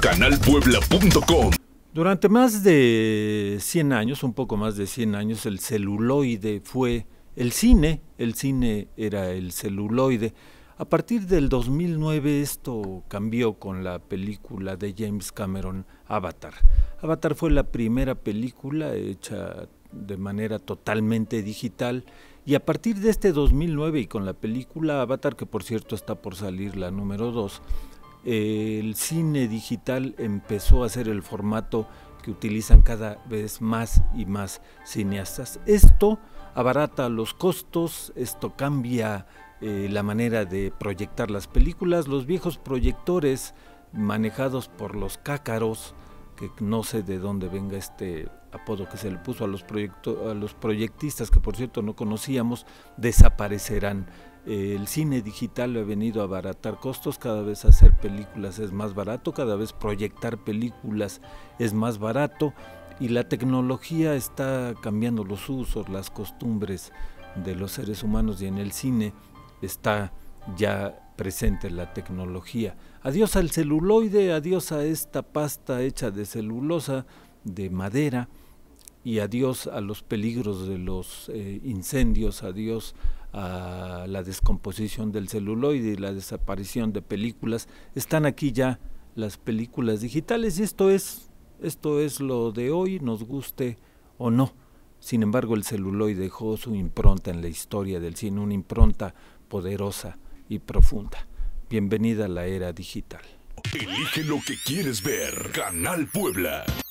canalpuebla.com. Durante más de 100 años, un poco más de 100 años, el celuloide fue el cine era el celuloide. A partir del 2009 esto cambió con la película de James Cameron, Avatar. Avatar fue la primera película hecha de manera totalmente digital, y a partir de este 2009 y con la película Avatar, que por cierto está por salir la número 2, el cine digital empezó a ser el formato que utilizan cada vez más y más cineastas. Esto abarata los costos, esto cambia la manera de proyectar las películas. Los viejos proyectores manejados por los cácaros, que no sé de dónde venga este apodo que se le puso a los proyectistas, que por cierto no conocíamos, desaparecerán. El cine digital ha venido a abaratar costos, cada vez hacer películas es más barato, cada vez proyectar películas es más barato, y la tecnología está cambiando los usos, las costumbres de los seres humanos, y en el cine está ya presente la tecnología. Adiós al celuloide, adiós a esta pasta hecha de celulosa, de madera, y adiós a los peligros de los incendios, adiós a la descomposición del celuloide y la desaparición de películas. Están aquí ya las películas digitales, y esto es lo de hoy, nos guste o no. Sin embargo, el celuloide dejó su impronta en la historia del cine, una impronta poderosa y profunda. Bienvenida a la era digital. Elige lo que quieres ver. Canal Puebla.